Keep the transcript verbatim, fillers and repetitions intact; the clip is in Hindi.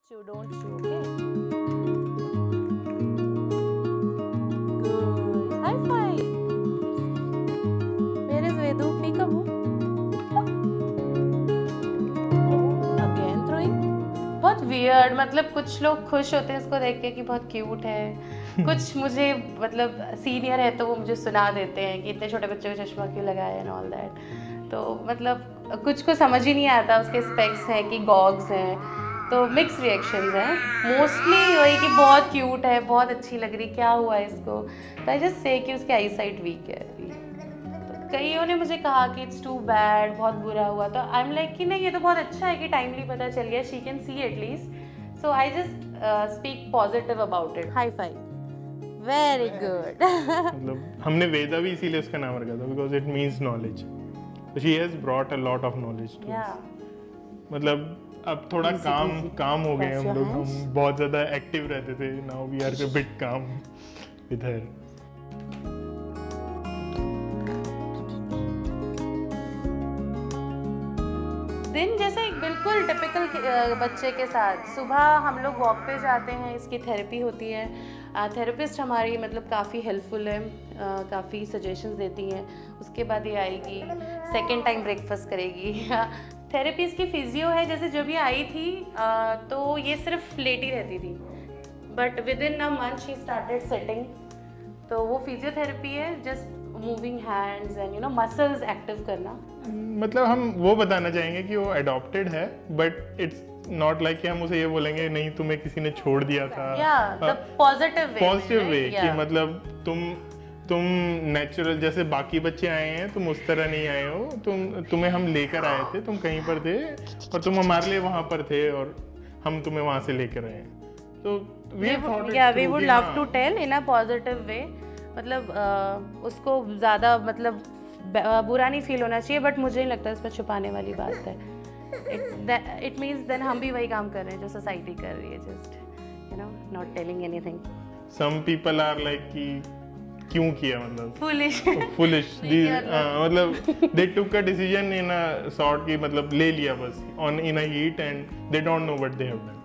chew, don't chew, okay? Good. High five. Where is Vedu? Peekaboo. Again throwing. बहुत weird, मतलब कुछ लोग खुश होते हैं इसको देख के कि बहुत क्यूट है, कुछ मुझे मतलब सीनियर है तो वो मुझे सुना देते हैं कि इतने छोटे बच्चे को चश्मा क्यों लगाया एंड ऑल दैट। तो मतलब कुछ को समझ ही नहीं आता उसके स्पेक्स हैं कि गॉग्स हैं, तो मिक्स रिएक्शंस हैं। मोस्टली वही कि बहुत क्यूट है, बहुत अच्छी लग रही, क्या हुआ है इसको, तो आई जस्ट से कि उसकी आई साइट वीक है अभी। तो कईयों ने मुझे कहा कि इट्स टू बैड, बहुत बुरा हुआ, तो आई एम लाइक कि नहीं ये तो बहुत अच्छा है कि टाइमली पता चल गया, she can see at least, so I just speak positive about it. High five. Very good. मतलब हमने वेदा भी इसीलिए उसका नाम रखा था because it means knowledge. She has brought a lot of knowledge to us. मतलब अब थोड़ा Easy, काम easy. काम हो गए Press हम your लोग, hands. हम बहुत ज्यादा एक्टिव रहते थे, now we are a bit calm with her. दिन जैसे एक बिल्कुल टिपिकल बच्चे के साथ, सुबह हम लोग वॉक पे जाते हैं, इसकी थेरेपी होती है, थेरेपिस्ट हमारी मतलब काफ़ी हेल्पफुल है, काफ़ी सजेशंस देती हैं। उसके बाद ये आएगी, सेकेंड टाइम ब्रेकफास्ट करेगी। थेरेपी इसकी फिजियो है, जैसे जब ये आई थी आ, तो ये सिर्फ लेटी रहती थी, but within a month she started sitting, तो वो फिजियोथेरेपी है, just moving hands and you know muscles active करना। मतलब हम वो बताना चाहेंगे कि वो अडॉप्टेड है, बट इट्स नॉट लाइक कि हम उसे ये बोलेंगे नहीं तुम्हें किसी ने छोड़ दिया था। पॉजिटिव वे, पॉजिटिव वे कि मतलब तुम तुम नेचुरल जैसे बाकी बच्चे आए हैं, तुम उस तरह नहीं आए हो, तुम तुम्हें हम लेकर आए थे, तुम कहीं पर थे और तुम हमारे लिए वहां पर थे और हम तुम्हें वहां से लेकर आए। तो वी या we would love to tell in a positive way, मतलब uh, उसको ज़्यादा मतलब बुरा नहीं फील होना चाहिए, बट मुझे नहीं लगता इस पर छुपाने वाली बात है। इट मीन्स देन हम भी वही काम कर रहे हैं जो सोसाइटी कर रही है, just you know not telling anything. Some people are like कि क्यों किया, मतलब फुलिश फुलिश मतलब दे टुक a decision in a sort की मतलब ले लिया बस on in a heat and they don't know what they have done.